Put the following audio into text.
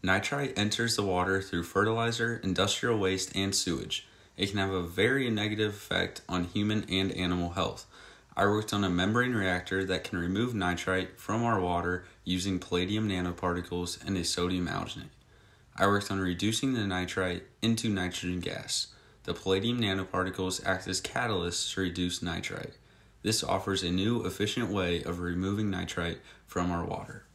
Nitrite enters the water through fertilizer, industrial waste, and sewage. It can have a very negative effect on human and animal health. I worked on a membrane reactor that can remove nitrite from our water using palladium nanoparticles and a sodium alginate. I worked on reducing the nitrite into nitrogen gas. The palladium nanoparticles act as catalysts to reduce nitrite. This offers a new, efficient way of removing nitrite from our water.